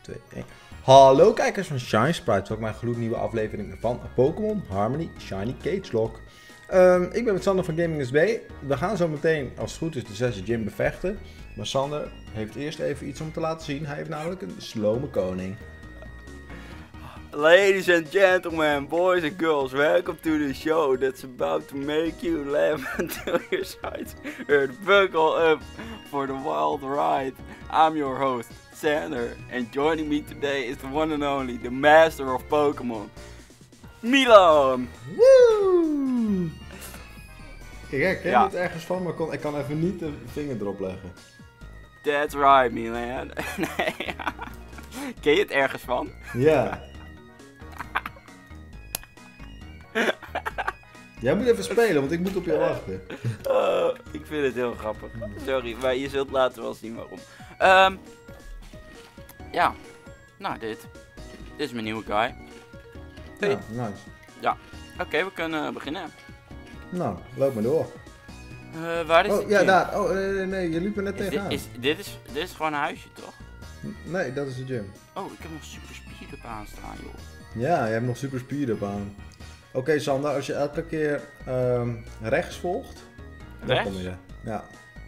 2, 1. Hallo kijkers van Shiny Sprite, welkom bij een gloednieuwe aflevering van Pokémon Harmony Shiny Cage Lock. Ik ben met Sander van Gaming SB. We gaan zo meteen, als het goed is, de 6e gym bevechten. Maar Sander heeft eerst even iets om te laten zien. Hij heeft namelijk een slome koning. Ladies and gentlemen, boys and girls, welcome to the show that's about to make you laugh until your sides hurt. Buckle up for the wild ride. I'm your host, Sander, and joining me today is the one and only, the master of Pokemon, Milan! Woe! Ik herken Ja. het ergens van, maar ik kan even niet de vinger erop leggen. That's right, Milan. Nee, ja. Ken je het ergens van? Ja. Jij moet even spelen, want ik moet op je wachten. Ik vind het heel grappig. Sorry, maar je zult later wel zien waarom. Ja, nou dit is mijn nieuwe guy. Hey. Ja, nice. Oké, we kunnen beginnen. Nou, loop maar door. Waar is Oh, het ja, gym? daar. Oh, nee, je liep er net tegenaan. Dit is gewoon een huisje, toch? Nee, dat is de gym. Oh, ik heb nog super speed op aanstaan, joh. Ja, je hebt nog super speed up aan. Oké, Sander, als je elke keer rechts volgt, dan Rechts? kom je. Ja.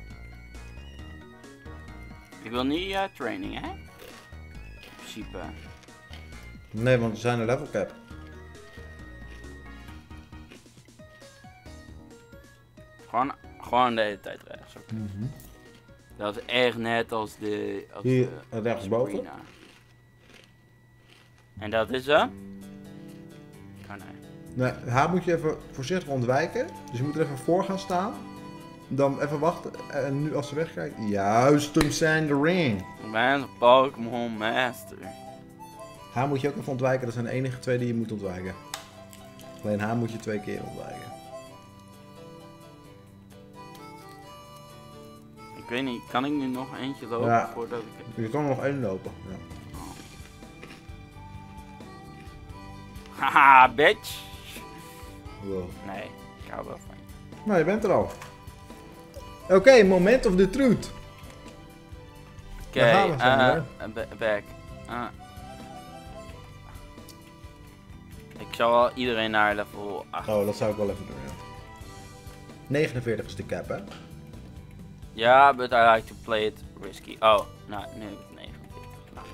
Ik wil niet training, hè? In principe. Nee, want we zijn een level cap. Gewoon de hele tijd rechts. Oké. Dat is echt net als de... Hier, rechtsboven. arena. En dat is Oh nee. Nee, haar moet je even voorzichtig ontwijken. Dus je moet er even voor gaan staan. Dan even wachten. En nu als ze wegkijkt. Juist hem zijn de ring. Ik ben een Pokémon Master. Haar moet je ook even ontwijken. Dat zijn de enige twee die je moet ontwijken. Alleen haar moet je 2 keer ontwijken. Ik weet niet, kan ik nu nog eentje lopen Ja. voordat ik... Je kan er nog 1 lopen. Ja. Haha, bitch! Wow. Nee, ik hou wel van je. Nou, je bent er al. Oké, moment of the truth. Oké, Daar gaan we, Sander. back. Ik zal wel iedereen naar level 8. Oh, dat zou ik wel even doen, ja. 49 is de cap, hè? Ja, but I like to play it risky. Oh, nou, nu heb ik 49. Nou,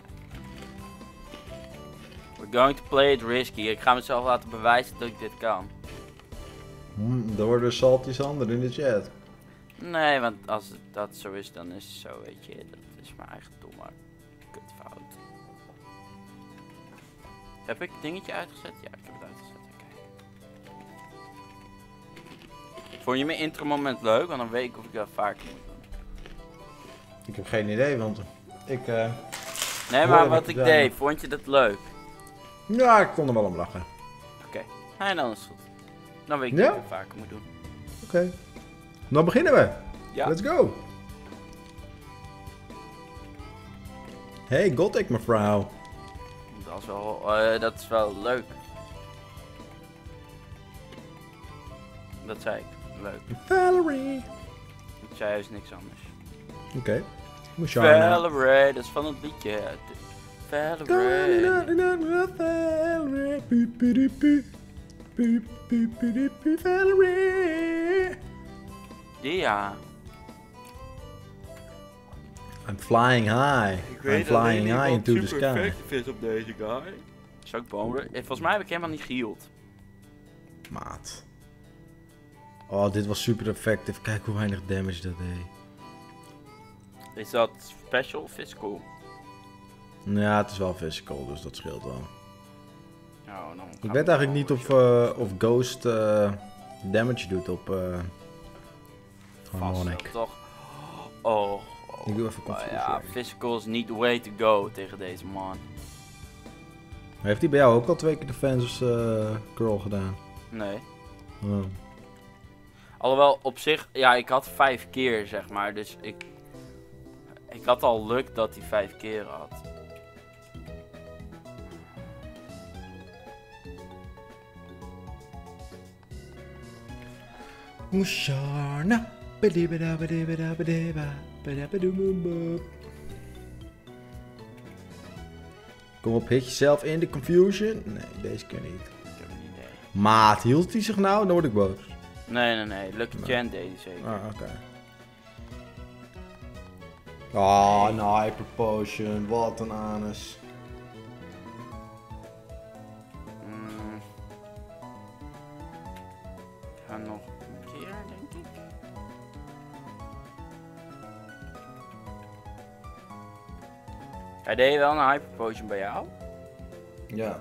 we're going to play it risky. Ik ga mezelf laten bewijzen dat ik dit kan. Er worden salty Sander in de chat. Nee, want als dat zo is, dan is het zo, weet je. Dat is mijn eigen domme kutfout. Heb ik het dingetje uitgezet? Ja, ik heb het uitgezet. Oké. Vond je mijn intro moment leuk? Want dan weet ik of ik dat vaker moet doen. Ik heb geen idee, want ik... Nee, Hoor maar je wat wat ik je deed, zei? vond je dat leuk? Ja, ik kon er wel om lachen. Oké. Nee, dan is het goed. Dan weet ik Ja? dat ik het vaker moet doen. Oké. Dan beginnen we. Ja. Let's go. Hey, Gothic mevrouw. Dat is wel leuk. Dat zei ik. Leuk. Valerie. Ik zei juist niks anders. Oké. Musharna. Valerie, dat is van het liedje. Valerie. Valerie. Valerie. Ja. I'm flying high. I'm flying high into the sky. is op deze guy. Zou ik bomen? Volgens mij heb ik helemaal niet geheeld. Maat. Oh, dit was super effectief. Kijk hoe weinig damage dat deed. Is dat special of physical? Ja, het is wel physical, dus dat scheelt wel. Nou, dan Ik weet eigenlijk niet of Ghost damage doet op Harmonic. Toch? Oh. Ik doe even Maar confuse. ja, physical is niet the way to go tegen deze man. Heeft hij bij jou ook al 2 keer de Fans curl gedaan? Nee. Oh. Alhoewel, op zich, ja, ik had 5 keer, zeg maar. Dus ik had al luck dat hij 5 keer had. Musharna. Kom op, hit jezelf in de confusion. Nee, deze keer niet. Ik heb een idee. Maat, hield hij zich nou? Dan word ik boos. Nee. Lucky Chan deed hij zeker. Ah, oké. Oh, een hyper potion. Wat een anus. Ga nog een keer, denk ik. Hij deed wel een hyper potion bij jou? Ja.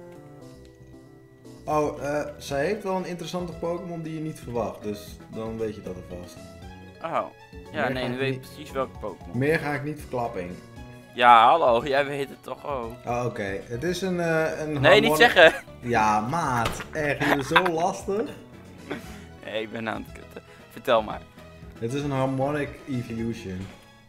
Oh, zij heeft wel een interessante Pokémon die je niet verwacht. Dus dan weet je dat alvast. Oh. Ja, Meer nee, ga nu ik weet ik niet- precies welke Pokémon. Meer ga ik niet verklappen. Ja, hallo, jij weet het toch ook. Oh, oké. Het is een Nee, niet harmonic- zeggen! Ja, maat. Echt, je bent zo lastig. Nee, ik ben aan het kutten. Vertel maar. Het is een Harmonic Evolution.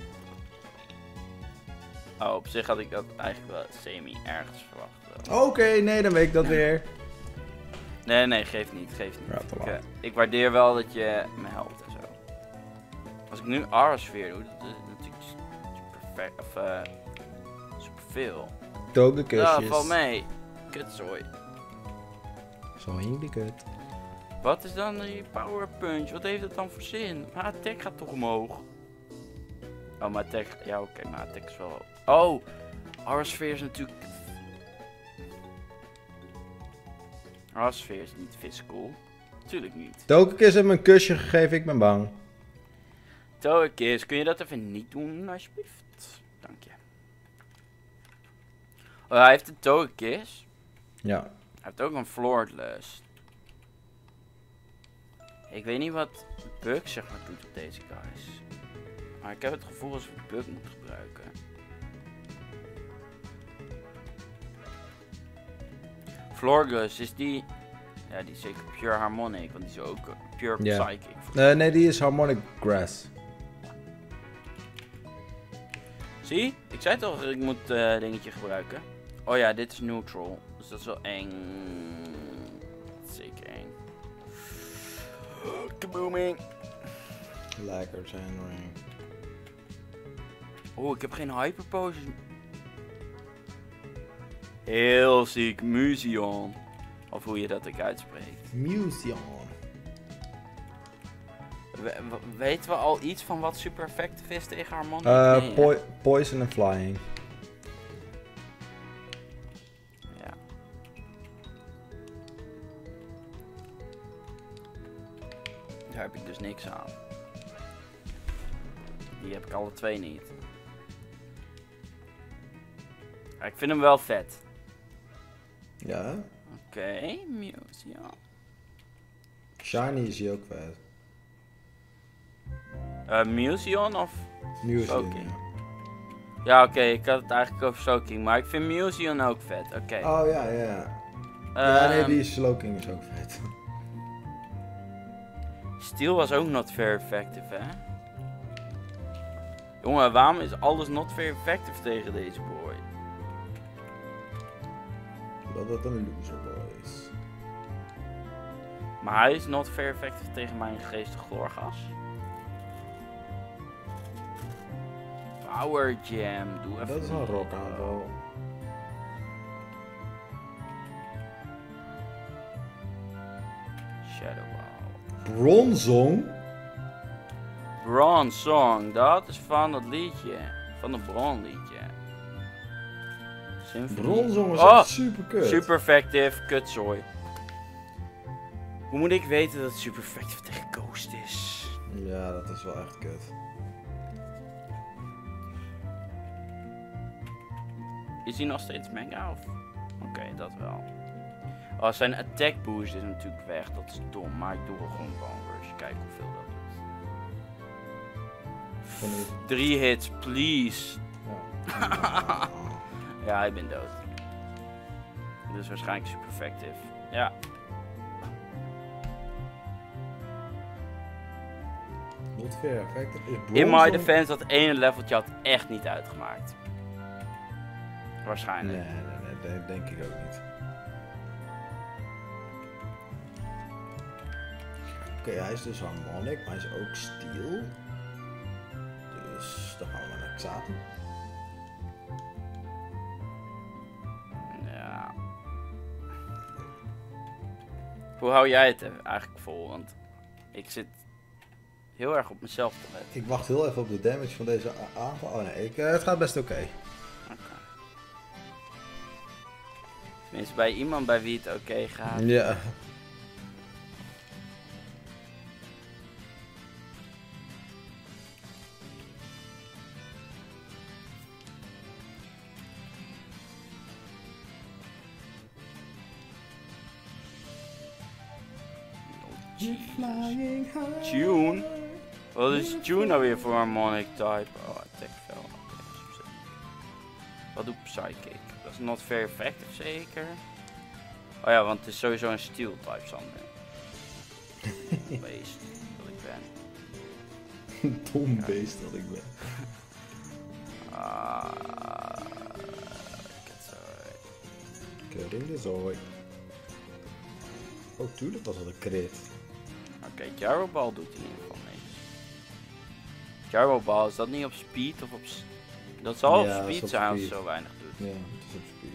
Oh, op zich had ik dat eigenlijk wel semi ergens verwacht. Oké, nee, dan weet ik dat weer. Nee, geeft niet. Ja, te laat. Ik waardeer wel dat je me helpt en zo. Als ik nu Aurosfeer doe, dat is natuurlijk perfect, of superveel. Togekusjes. Ja, val mee. Kutzooi. Zo hing de kut. Wat is dan die Power Punch? Wat heeft het dan voor zin? Mijn attack gaat toch omhoog? Oh, mijn attack... Ja, oké, mijn attack is wel... Oh! Aurosfeer is natuurlijk... Aurosfeer is niet physical. Tuurlijk niet. Togekiss heeft me een kusje gegeven, ik ben bang. Togekiss, kun je dat even niet doen, alsjeblieft? Dank je. Oh, hij heeft een Togekiss. Ja. Hij heeft ook een Flortless. Ik weet niet wat Bug zeg maar doet op deze guys. Maar ik heb het gevoel als we Bug moeten gebruiken. Flortless is die... Ja, die is zeker Pure Harmonic, want die is ook Pure Ja. Psychic. Nee, die is Harmonic Grass. Zie? Ik zei toch, ik moet dingetje gebruiken. Oh ja, dit is neutral. Dus dat is wel eng. Zeker eng. Kabooming. Lekker zijn ring. Oh, ik heb geen hyper potion. Heel ziek. Musion. Of hoe je dat ook uitspreekt. Museum. Weten we al iets van wat super effectief is tegen Harmonic? Nee, hè? Poison en Flying. Ja. Daar heb ik dus niks aan. Die heb ik alle twee niet. Ja, ik vind hem wel vet. Ja. Oké, Museum. Shiny is hier ook vet. Museum of... Museum. Soaking. Ja, oké, ik had het eigenlijk over Soaking, maar ik vind Museum ook vet. Oké. Oh ja. Ja, nee, die Slowking is ook vet. Steel was ook not very effective, hè? Jongen, waarom is alles not very effective tegen deze boy? Dat het een loser boy is. Maar hij is not very effective tegen mijn geestig chloorgas. Power Jam, doe even. Dat is een rock aanval. Shadow Wow. Bronzong? Bronze Song, dat is van dat liedje. Van het Bron liedje. Symphony. Bronzong is Oh, echt super kut. Super effective, kutzooi. Hoe moet ik weten dat het super effective tegen Ghost is? Ja, dat is wel echt kut. Is hij nog steeds mega of? Oké, dat wel. Oh, zijn attack boost is natuurlijk weg, dat is dom. Maar ik doe wel gewoon Bone Rush, kijk hoeveel dat is. Van 3 hits, please. Ja. Ja, ik ben dood. Dus waarschijnlijk super effective. Ja. Not fair effective is In my Bronzong- defense, dat ene leveltje had echt niet uitgemaakt. Waarschijnlijk. Nee, dat denk ik ook niet. Oké, hij is dus Harmonic, maar hij is ook Steel. Dus dan gaan we naar Xaten. Hoe hou jij het eigenlijk vol? Want ik zit heel erg op mezelf te letten. Ik wacht heel even op de damage van deze aanval. Oh nee, het gaat best oké. Tenminste, bij iemand bij wie het oké gaat. Ja. Tune? Wat is Tune nou weer voor harmonic type? Oh, attack fel. Wat doet Psychic? Dat is not very effective zeker? Oh ja, want het is sowieso een steel type Sander. Beest dat ik ben. Dom beest dat ik ben. Kutzooi. Zooi. Oh, tuurlijk was dat een crit. Oké, Gyro Ball doet in ieder geval niks. Gyro Ball, is dat niet op speed of op... Dat zal Ja, op speed op zijn als speed. het zo weinig doet. Ja, het is op speed.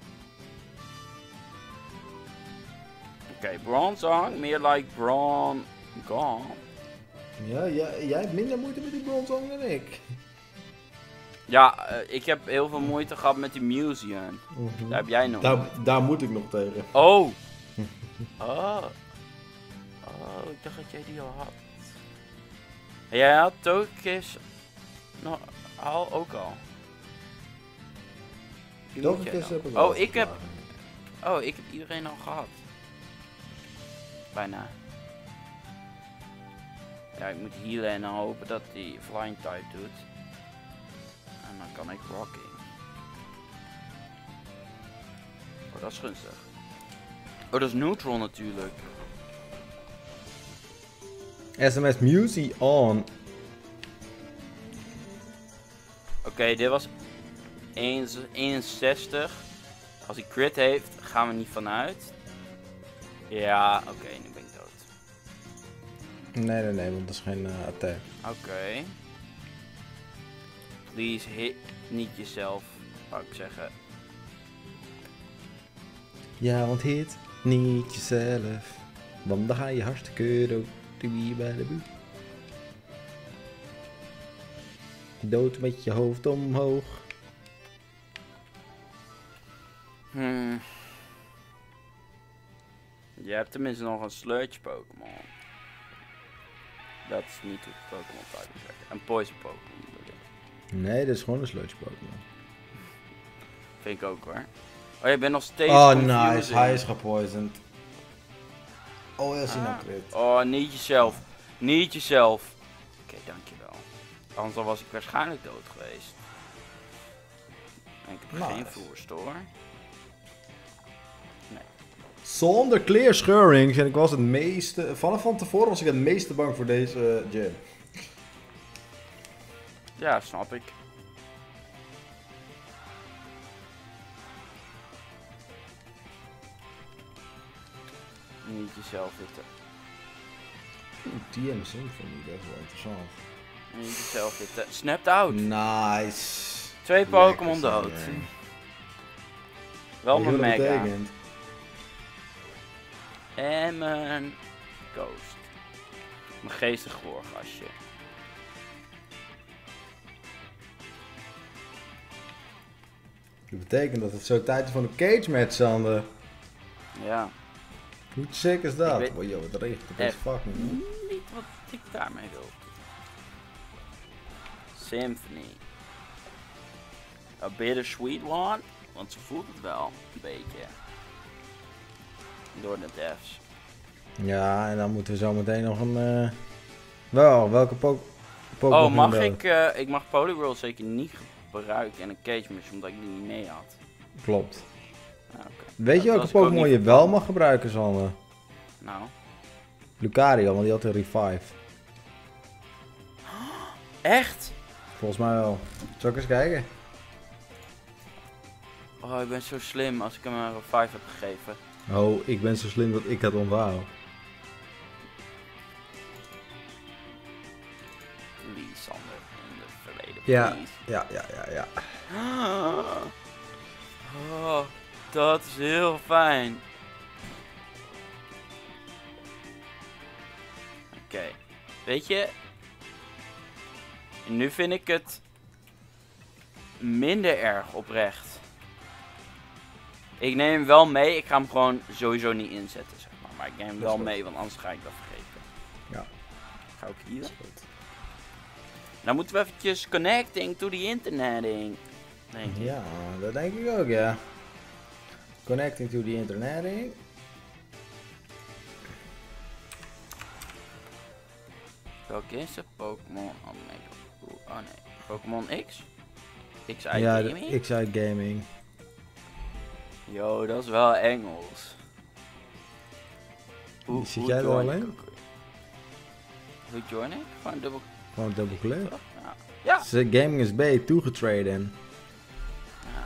Oké, Bronzong, meer like Bron... Gone. Ja, jij hebt minder moeite met die bronzong dan ik. Ja, ik heb heel veel moeite gehad met die Museum. Daar heb jij nog. Daar moet ik nog tegen. Oh! Oh, ik dacht dat jij die al had. En jij had Togekiss nog ook al. Die moet jij Togekiss nog. heb ik al. Oh, ik heb iedereen al gehad. Bijna. Ja, ik moet healen en dan hopen dat die Flying type doet. En dan kan ik rocking. Oh, dat is gunstig. Oh, dat is neutral natuurlijk. SMS Musi on. Oké, dit was 61. Als hij crit heeft, gaan we niet vanuit. Ja, oké, nu ben ik dood. Nee, want dat is geen attack. Oké. Please hit niet jezelf, wou ik zeggen. Ja, want hit niet jezelf. Want dan ga je hartstikke dood. Bij de buurt. Dood met je hoofd omhoog. Je hebt tenminste nog een Sludge Pokémon. Dat is niet hoe Pokémon type werkt. Een Poison Pokémon bedoel ik. Nee, dat is gewoon een sludge Pokémon. Vind ik ook hoor. Oh, je bent nog steeds Oh, confusing. nice. Hij is gepoisoned. Oh, hij is een crit. Oh, niet jezelf. Niet jezelf. Oké, dankjewel. Anders dan was ik waarschijnlijk dood geweest. En ik heb geen voorstoor. Nee. Zonder clear scheurings. En ik was het meeste... Van tevoren was ik het meeste bang voor deze gym. Ja, snap ik. Niet jezelf hitten. TM Symphony, dat is wel interessant. Niet jezelf hitten. Snapped out. Nice. 2 Pokémon dood. Wel mijn Mega. En mijn Ghost. Mijn geestig gloorgasje. Dat betekent dat het zo tijd is voor een cage match, Sander. Ja. Hoe sick is dat? Weet... Oh joh, het regent op deze fucking. Niet wat ik daarmee wil. Symphony. A bittersweet one. Want ze voelt het wel een beetje. Door de devs. Ja, en dan moeten we zo meteen nog een... welke Pokémon? Oh, mag ik mag Poliwhirl zeker niet gebruiken in een cage mission omdat ik die niet mee had. Klopt. Ah, okay. Weet je welke Pokémon je wel mag gebruiken, Sander? Nou? Lucario, want die had een revive. Echt? Volgens mij wel. Zal ik eens kijken? Oh, ik ben zo slim als ik hem een revive heb gegeven. Oh, ik ben zo slim dat ik het onthoud. Wie, Sander, in de verleden. Ja, Please. ja. Oh, dat is heel fijn. Oké. Weet je... Nu vind ik het... minder erg oprecht. Ik neem hem wel mee. Ik ga hem gewoon sowieso niet inzetten, zeg maar. Maar ik neem hem wel mee, want anders ga ik dat vergeten. Ja. Ga ik hier? Nou moeten we eventjes connecting to the interneting. Denk ik. Ja, dat denk ik ook, ja. Connecting to the interneting. Welke is het? Pokémon Omega. Oh nee. Pokémon X? XI Ja, Gaming? XI Gaming. Yo, dat is wel Engels. Zit jij er al join ik in? ook weer? Hoe join ik? Gewoon dubbel. Gewoon dubbelklik. Ja. Ja. Gaming is B toegetraden. Ja.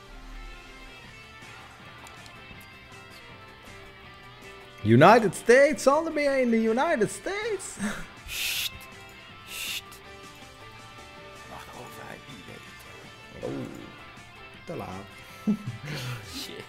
United States, Sander, ben jij in de United States? Sst. Sst. Mag de overheid niet weten. Oh, te laat. Shit.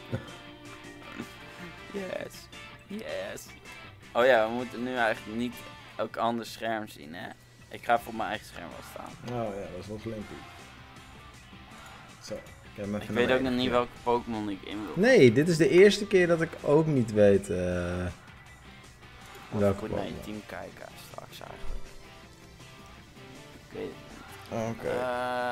Yes. Yes. Oh ja, we moeten nu eigenlijk niet elk ander scherm zien, hè. Ik ga voor mijn eigen scherm wel staan. Oh ja, dat is wel flinkie. Zo, ik heb hem even Ik weet naar ook nog beneden. niet welke Pokémon ik in wil. Nee, dit is de eerste keer dat ik ook niet weet Of welke ik moet naar je Pokémon. team kijken straks eigenlijk. Ik weet het niet. Oké.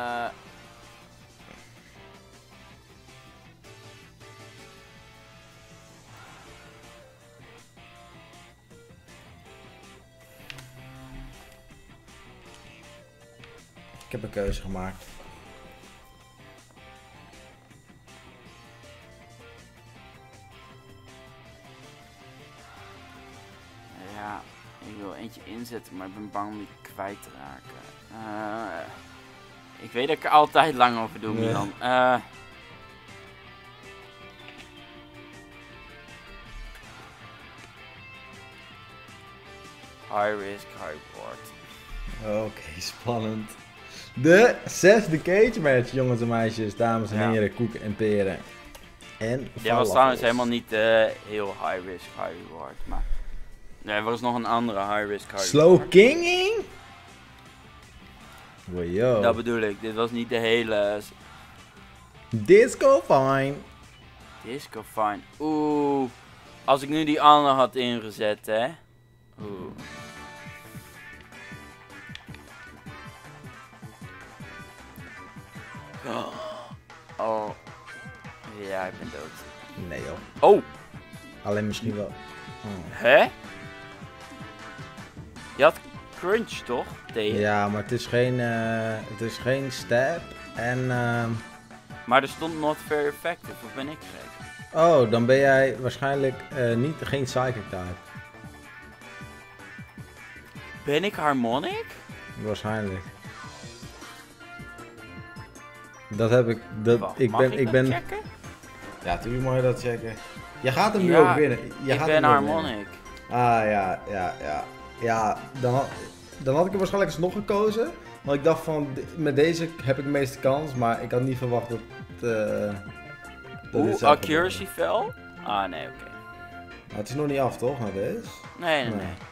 Ik heb een keuze gemaakt. Ja, ik wil eentje inzetten, maar ik ben bang om die kwijt te raken. Ik weet dat ik er altijd lang over doe, Ja. Milan. High risk, high reward. Oké, spannend. De 6e cage match, jongens en meisjes, dames en Ja. heren, koeken en peren. En Ja, was falafels. trouwens helemaal niet heel high risk, high reward. Maar nee, er was nog een andere high risk, high Slow reward. Kinging? Wow. Dat bedoel ik, dit was niet de hele Disco Fine. disco fine. Oeh, als ik nu die andere had ingezet, hè. Oeh. Oh. Ja, ik ben dood. Nee joh, Oh, alleen misschien wel. hè? Je had crunch toch? Tegen. Ja, maar het is geen stab en... Maar er stond not very effective, of ben ik gek? Oh, dan ben jij waarschijnlijk geen psychic type. Ben ik harmonic? Waarschijnlijk. Dat heb ik. Wacht, mag Ik dat ben. checken? Ja, natuurlijk mag je dat checken. Je gaat hem nu Ja, ook winnen. Je Ik gaat ben hem ook harmonic. winnen. Ah ja, ja, ja. Ja, dan had ik er waarschijnlijk alsnog gekozen. Want ik dacht van, met deze heb ik de meeste kans. Maar ik had niet verwacht dat. dat dit Oeh, zou accuracy gebeuren. fell? Ah, nee, oké. Maar het is nog niet af, toch? Nou, deze? Nee, nee, Nee. nee.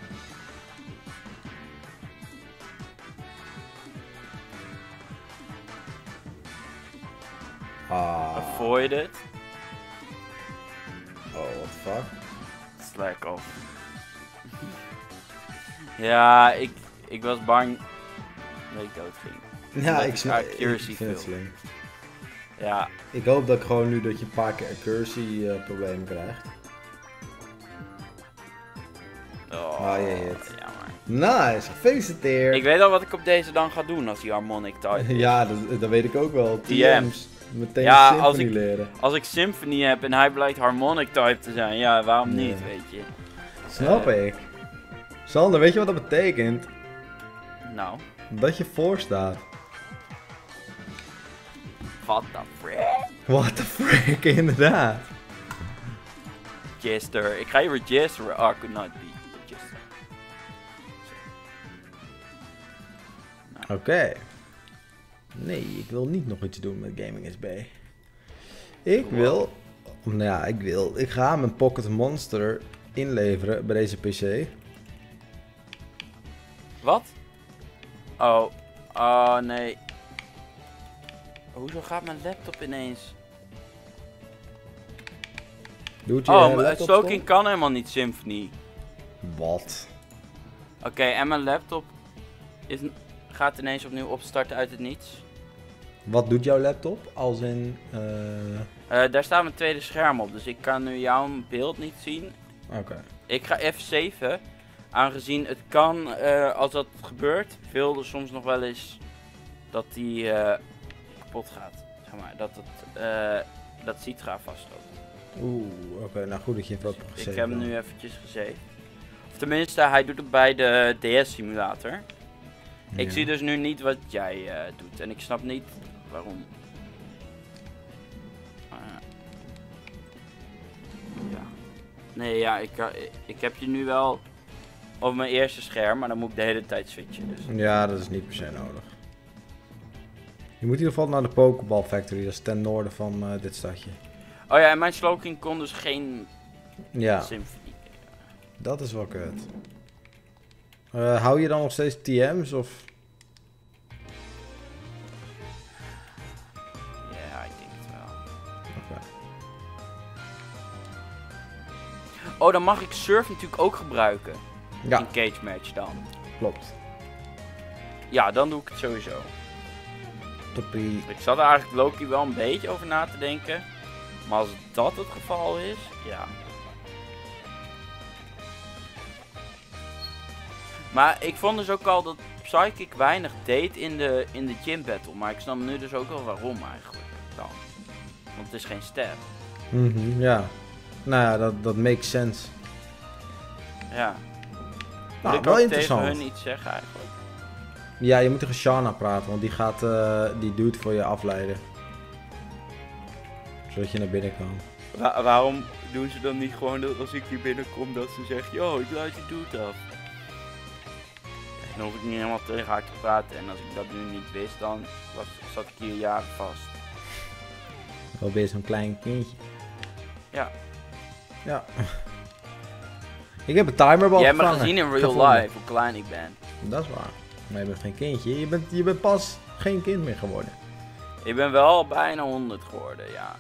Ah. Avoided. Oh, what the fuck? Slack off. Ja, ik was bang dat ik dood ging. Ja, Omdat ik ik snap. accuracy Ik vind het veel. slim. Ja, Ik hoop dat ik gewoon nu dat je een paar keer accuracy problemen krijgt. oh, Ah, je hit. jammer. Nice, gefeliciteerd. Ik weet al wat ik op deze dan ga doen als die harmonic type is. Ja, dat weet ik ook wel. TM's. Meteen Ja, Symphony als ik- leren. Als ik Symphony heb en hij blijkt harmonic type te zijn, ja, waarom Nee. niet, weet je. Snap ik. Sander, weet je wat dat betekent? Nou, Dat je voor staat. what the frick? What the frick, inderdaad. Register. Ik ga je registeren. Ah, could not be. Register. Oké. Nee, ik wil niet nog iets doen met Gaming SB. Ik wil... Nou ja, ik ga mijn Pocket Monster inleveren bij deze PC. Wat? Oh. Oh, nee. Hoezo gaat mijn laptop ineens? Doet je Oh, laptop stoking stom? kan helemaal niet Symfony. Wat? Oké, en mijn laptop gaat ineens opnieuw opstarten uit het niets. Wat doet jouw laptop? Als in... Daar staat mijn tweede scherm op, dus ik kan nu jouw beeld niet zien. Oké. Ik ga F7, aangezien het kan, als dat gebeurt, wil er soms nog wel eens dat die kapot gaat. Zeg maar, dat Citra vastloopt. Oeh, oké. Nou goed dat je het wat hebt gezegd. Ik heb hem nu eventjes gezaved. Of tenminste, hij doet het bij de DS-simulator. Ik zie dus nu niet wat jij doet en ik snap niet waarom. Ja. Nee, ja, ik heb je nu wel op mijn eerste scherm, maar dan moet ik de hele tijd switchen. Dus. Ja, dat is niet per se nodig. Je moet in ieder geval naar de Pokéball Factory, dat is ten noorden van dit stadje. Oh ja, en mijn Slowking kon dus geen Ja, Symphony. dat is wel kut. Hou je dan nog steeds TM's of... Ja, ik denk het wel. Oké. Oh, dan mag ik Surf natuurlijk ook gebruiken. Ja, In Cage Match dan. klopt. Ja, dan doe ik het sowieso. Toppie. Ik zat er eigenlijk Loki wel een beetje over na te denken. Maar als dat het geval is, ja. Maar ik vond dus ook al dat Psychic weinig deed in de gym battle. Maar ik snap nu dus ook wel waarom eigenlijk dan. Want het is geen ster. Ja. Nou ja, dat makes sense. Ja. Nou, Moet ik wel ook interessant. tegen hun iets zeggen eigenlijk? Ja, je moet tegen Shanna praten, want die gaat die dude voor je afleiden. Zodat je naar binnen kan. Waarom doen ze dan niet gewoon dat als ik hier binnenkom dat ze zegt, yo, ik luid je doet af. Dan hoef ik niet helemaal tegen haar te praten en als ik dat nu niet wist dan zat ik hier jaren vast. Wel weer zo'n klein kindje. Ja. Ja. Ik heb een timerbal Je hebt me gevangen. gezien in real Gevonden. life hoe klein ik ben. Dat is waar. Maar je bent geen kindje. Je bent pas geen kind meer geworden. Ik ben wel bijna 100 geworden, ja.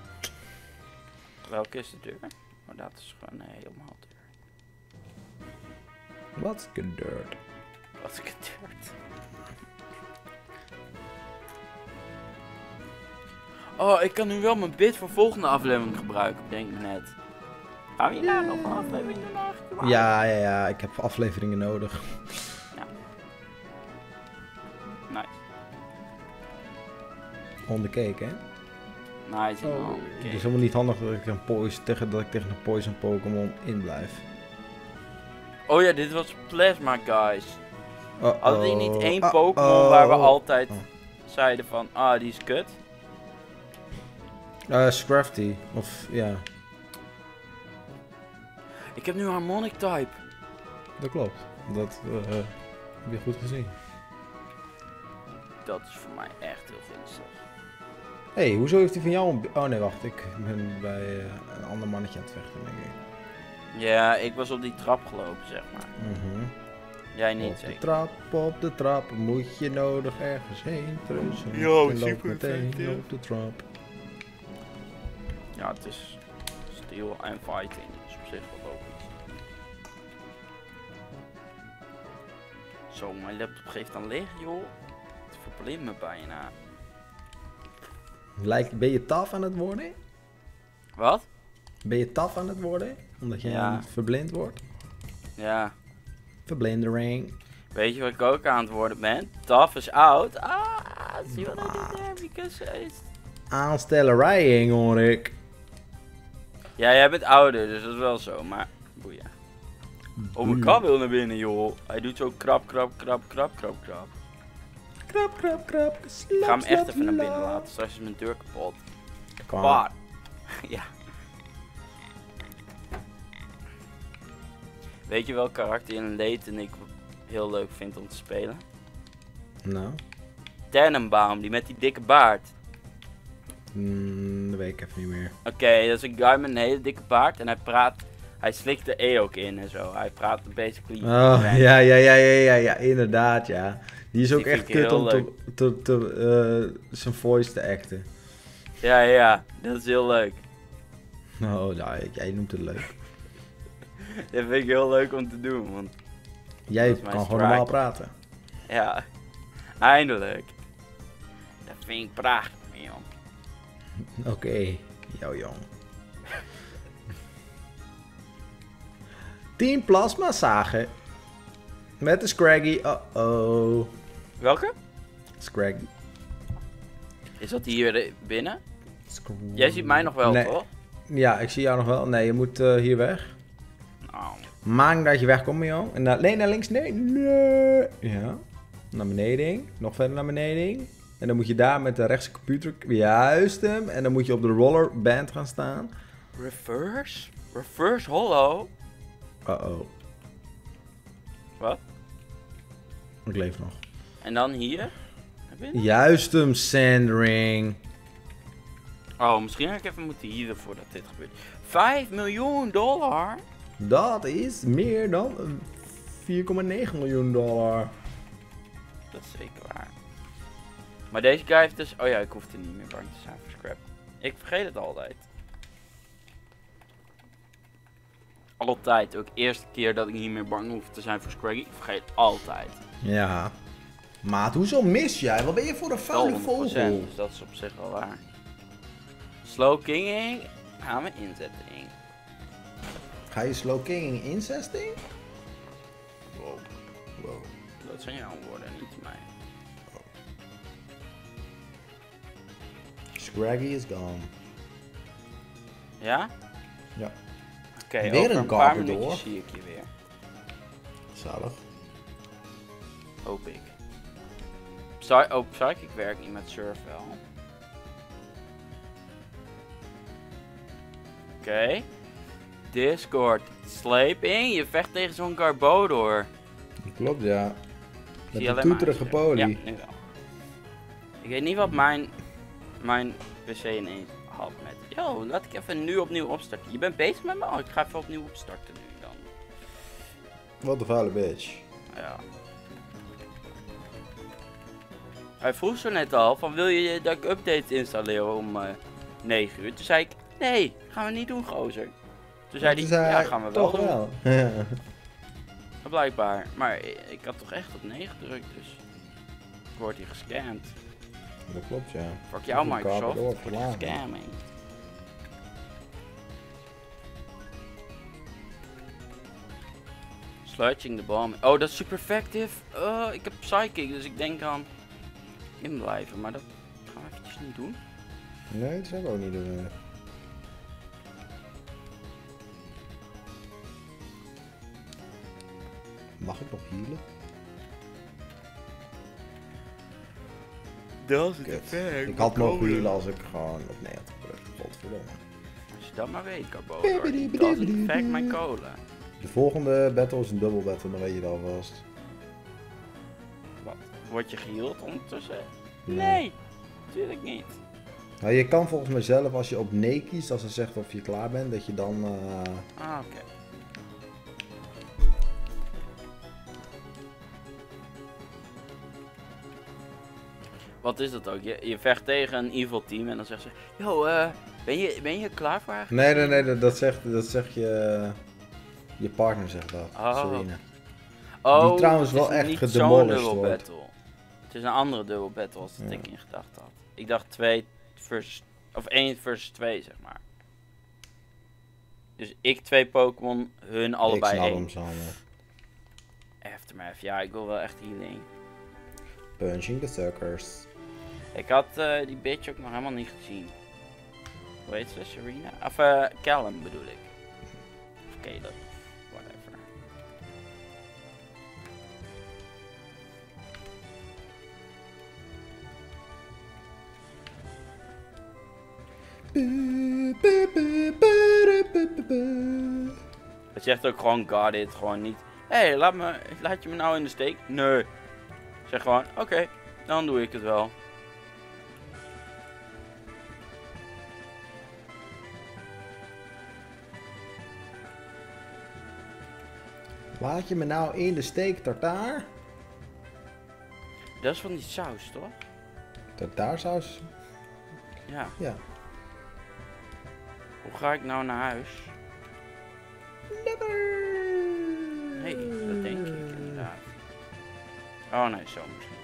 Welke is de deur? Oh, dat is gewoon helemaal deur. Wat gebeurt? Wat gebeurt? Oh, ik kan nu wel mijn bid voor volgende aflevering gebruiken, denk ik net. Gaan we hier nou nog een aflevering doen eigenlijk? Ja. Ik heb afleveringen nodig. Nice. On the cake, hè? Nice, Oh, man. het is helemaal niet handig dat ik tegen een poison Pokémon in blijf. Oh ja, dit was Plasma, guys. Uh-oh. Hadden die niet één Pokémon waar we altijd Oh. zeiden van, die is kut? Scrafty. Of, ja. Ik heb nu Harmonic type. Dat klopt. Dat heb je goed gezien. Dat is voor mij echt heel gunstig. Hé, hoezo heeft hij van jou een... Oh nee, wacht. Ik ben bij een ander mannetje aan het vechten, denk ik. Ja, ik was op die trap gelopen, zeg maar. Jij niet, Op de zeker? trap, op de trap. Moet je nodig ergens heen trussen. Yo, En loop super meteen effectief. op de trap. Ja, het is steel en fighting, dus op zich wel logisch. Zo, mijn laptop geeft dan licht, joh. Het verblindt me bijna. Ben je taf aan het worden? Wat? Ben je taf aan het worden? Omdat je Ja. verblind wordt? Ja. Verblindering. Weet je wat ik ook aan het worden ben? Tough is out. See what I did there? Because it's... Aanstellerij, hoor ik. Ja, jij bent ouder, dus dat is wel zo, maar boeien. Oh, mijn kap wil naar binnen, joh. Hij doet zo krap, krap, krap, krap, krap, krap. Krap, krap, krap. Ik ga hem echt even naar binnen laten, straks is mijn deur kapot. Kom. Waar? Ja. Weet je welk karakter in Layton ik heel leuk vind om te spelen? Nou, Tannenbaum, die met die dikke baard. dat weet ik even niet meer. Oké, dat is een guy met een hele dikke baard en hij Hij slikt de E ook in en zo. Hij praat basically... Oh, ja, inderdaad, ja. Die is ook Die echt vind ik kut heel om zijn voice te acten. Ja, dat is heel leuk. Oh, nou, jij noemt het leuk. Dat vind ik heel leuk om te doen, want Jij dat is mijn kan gewoon strike. normaal praten. ja, eindelijk. Dat vind ik prachtig, jong. Oké, jouw jong. Team Plasma zagen. Met de Scraggy. Uh-oh. Welke? Scraggy. Is dat hier binnen? Jij ziet mij nog wel, Nee. toch? Ja, ik zie jou nog wel. Nee, je moet hier weg. Nou, Maak dat je wegkomt, joh. En nee, naar links. Nee. Ja. Naar beneden. Nog verder naar beneden. En dan moet je daar met de rechtse computer... Juist hem. En dan moet je op de rollerband gaan staan. reverse? Reverse hollow? Uh-oh. Wat? Ik leef nog. En dan hier? Binnen? Juist hem, Sandring. Oh, misschien had ik even moeten hier voordat dit gebeurt. $5 miljoen? Dat is meer dan $4,9 miljoen. Dat is zeker waar. Maar deze guy heeft dus... Oh ja, ik hoef er niet meer bang te zijn voor scrap. Ik vergeet het altijd. Altijd. Ook de eerste keer dat ik niet meer bang hoef te zijn voor Scraggy. Ik vergeet altijd. Ja. Maat, hoezo mis jij? Wat ben je voor een Wel vuile 100%, vogel? dus dat is op zich wel waar. Slow Kinging gaan we inzetten. Ga je slow kinging incesting? Wow. Wow. Dat zijn jouw woorden, niet mij. Scraggy is gone. Ja? Ja. Oké, Weer over een een paar Garbodor. minuutjes zie ik je weer. Zalig. Hoop ik. Psychic werkt niet met Surf wel. Oké. Discord. Sleeping. Je vecht tegen zo'n Garbodor. Klopt, ja. Zie Met je een alleen maar toeterige uitzicht. poli. Ja, nu wel. Ik weet niet wat mijn PC ineens had met... Yo, laat ik even nu opnieuw opstarten. Je bent bezig met me? Oh, ik ga even opnieuw opstarten nu dan. Wat een vuile bitch. Ja. Hij vroeg zo net al van wil je dat ik updates installeer om 9 uur. Toen zei ik nee, gaan we niet doen gozer. Toen zei hij ja gaan we wel toch doen. wel. Blijkbaar. Maar ik had toch echt op 9 gedrukt dus. Ik word hier gescamd. Dat klopt, ja. Fuck jou Die Microsoft, Garbodor ik word verlagen. gescamming. Sludging the bomb. Oh, dat is super effective. Ik heb Psychic, dus ik denk aan inblijven. Maar dat gaan we eventjes niet doen. Nee, dat zijn we ook niet doen. Mag ik nog healen? Dat is het Kut. effect. Ik had mogen healen als ik gewoon op nee had gedrukt. Godverdomme. Als je dat maar weet, Carbodor. Dat is het effect mijn cola. De volgende battle is een dubbel battle, dan weet je het alvast. Wat? Word je geheeld ondertussen? Nee. Nee, natuurlijk niet. Nou, je kan volgens mij zelf, als je op nee kiest, als het zegt of je klaar bent, dat je dan... Ah, oké. Wat is dat ook? Je vecht tegen een evil team en dan zegt ze... Yo, ben je klaar voor eigenlijk? Nee, dat zegt je... Je partner zegt dat, Oh. Serena. Oh, die trouwens het is wel echt niet zo'n gedemolished dubbel wordt. battle. Het is een andere dubbel battle als dat Ja. ik in gedachten had. Ik dacht 2 versus... Of 1 versus 2, zeg maar. Dus ik 2 Pokémon, hun allebei Ik snap 1. hem samen. Aftermath, ja, ik wil wel echt healing. Punching the suckers. Ik had die bitch ook nog helemaal niet gezien. Hoe heet ze? Serena? Of Callum bedoel ik. Of Caleb. Whatever. Het zegt ook gewoon got it, gewoon niet. Hé, laat je me nou in de steek? Nee. Zeg gewoon, oké, dan doe ik het wel. Laat je me nou in de steek, tartaar? Dat is van die saus, toch? Tartaarsaus? Ja. Ja. Hoe ga ik nou naar huis? Never! Nee, dat denk ik inderdaad. Oh nee, zo misschien.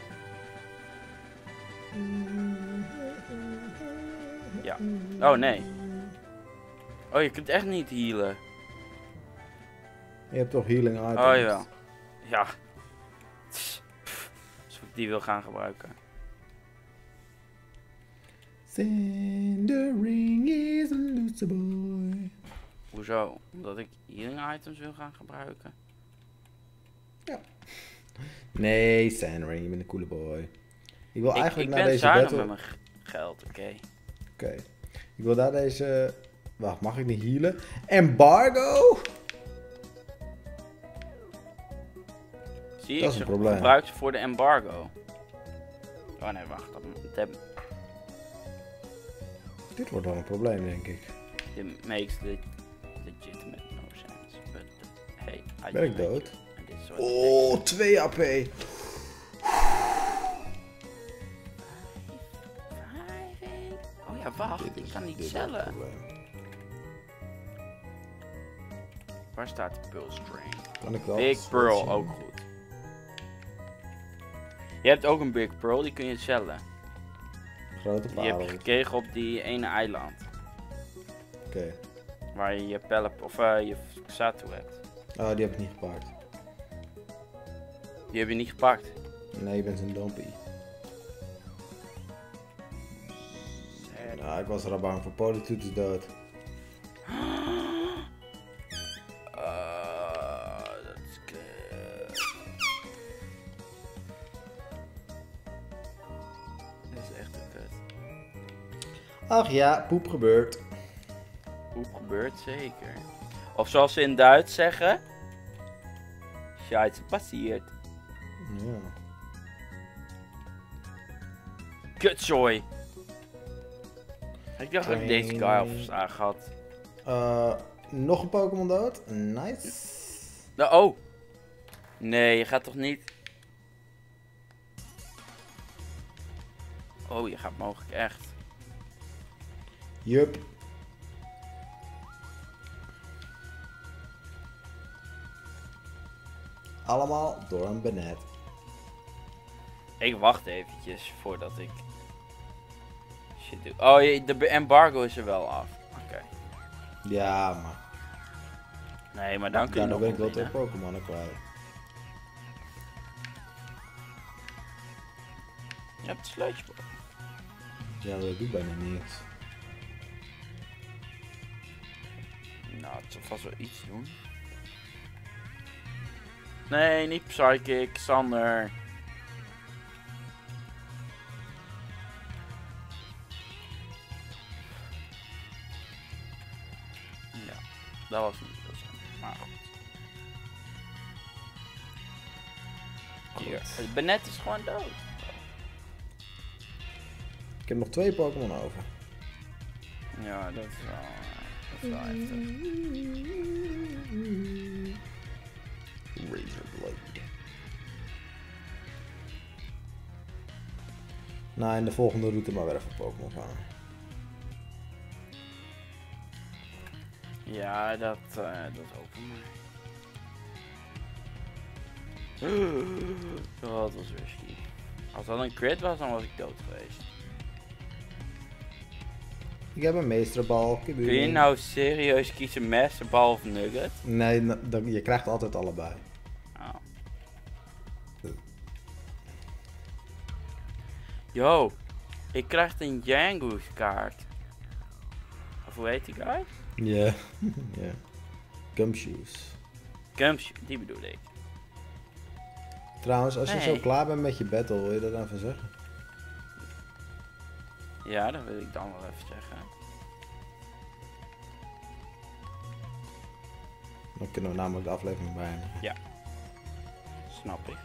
Ja. Oh nee. Oh, je kunt echt niet healen. Je hebt toch healing items? Oh jawel. Ja. Alsof ik die wil gaan gebruiken. Cindering is a loser boy. Hoezo? Omdat ik healing items wil gaan gebruiken? Ja. Nee, Cindering, je bent een coole boy. Ik wil eigenlijk ik naar ben deze zuinig battle... met mijn geld, oké. Oké. Ik wil daar deze... Wacht, mag ik niet healen? Embargo? Zie je, Dat is ik een probleem. gebruik ze voor de embargo. Oh nee, wacht. Dit wordt wel een probleem, denk ik. It makes legitimate no sense. But hey, I Ben ik do dood? it. And this is what Oh, it 2 AP. takes. Oh ja, wacht. Ik kan niet dit is cellen. een probleem. Waar staat de Pulse Train? Kan ik wel Big Pearl, ook goed. Je hebt ook een Big Pearl, die kun je cellen. Grote Die heb parel. je gekregen op die ene eiland. Oké. Waar je je Pelip of je Xatu hebt. Oh, die heb ik niet gepakt. Die heb je niet gepakt. Nee, je bent een dompie. Nou, ik was er al bang voor. Politoet is dood. Dat is kut. Dit is echt een kut. Ach ja, poep gebeurt. Hoe gebeurt zeker? Of zoals ze in Duits zeggen. Scheiße passiert. Ja. Kutzooi. Ik dacht dat ik deze guy al verslagen had. Nog een Pokémon dood. Nice. Nou, oh. Nee, je gaat toch niet... Oh, je gaat mogelijk echt. Yup. Allemaal door een Bennett. Ik wacht eventjes voordat ik... Shit doe. Oh, de embargo is er wel af. Oké. Ja, maar Nee, maar dan kun je daarna nog ben ik wel winnen. twee Pokémon kwijt. Je hebt het sleutelbord. Ja, maar dat doet bijna niks. Nou, het zal vast wel iets doen. Nee, niet Psychic, Sander. Ja, dat was niet zo Sander, maar goed. Hier, het Bennett is gewoon dood. Ik heb nog 2 Pokémon over. Ja, dat is wel heftig. Razorblade. Nou, in de volgende route maar weer even Pokémon vangen. Ja, dat ook voor mij. Oh, dat was risky. Als dat een crit was, dan was ik dood geweest. Ik heb een meesterbal. Kun je nou serieus kiezen Masterball of Nugget? Nee, je krijgt altijd allebei. Oh. Yo, ik krijg een Yangoose kaart. Of hoe heet die guy? Ja. Ja. Gumshoes. Gumshoe, die bedoel ik. Trouwens, als je Nee. zo klaar bent met je battle, wil je dat even zeggen? Ja, dat wil ik dan wel even zeggen. Dan kunnen we namelijk de aflevering beëindigen. Snap ik.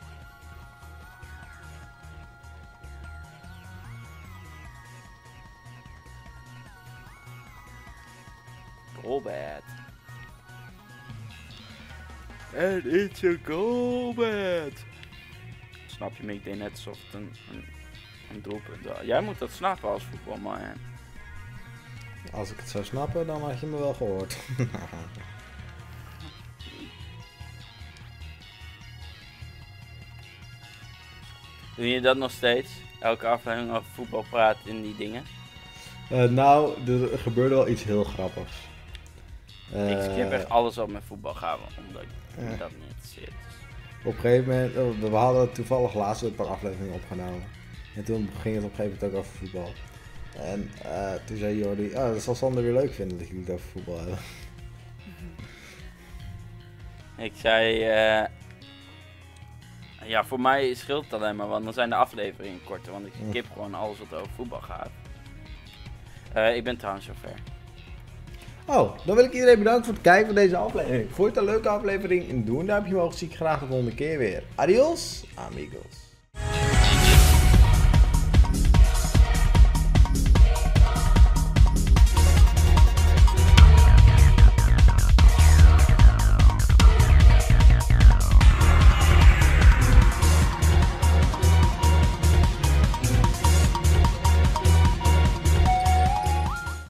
Golbat. And it's a goal, man. Snap je me? Ik deed net alsof het een doelpunt was. Jij moet dat snappen als voetbalman. Als ik het zou snappen, dan had je me wel gehoord. Doe je dat nog steeds? Elke aflevering over voetbal praat in die dingen? Nou, er gebeurde wel iets heel grappigs. Ik skip echt alles wat met voetbal gaat, omdat ik dat niet interesseert. Op een gegeven moment, we hadden toevallig laatst een paar afleveringen opgenomen. En toen ging het op een gegeven moment ook over voetbal. En toen zei Jordi, dat zal Sander weer leuk vinden dat jullie het over voetbal hebben. Ik zei, ja, voor mij scheelt het alleen maar, want dan zijn de afleveringen korter, want ik skip gewoon alles wat over voetbal gaat. Ik ben trouwens zover. Oh, dan wil ik iedereen bedanken voor het kijken van deze aflevering. Vond je het een leuke aflevering? Doe een duimpje omhoog, zie ik graag de volgende keer weer. Adios, amigos.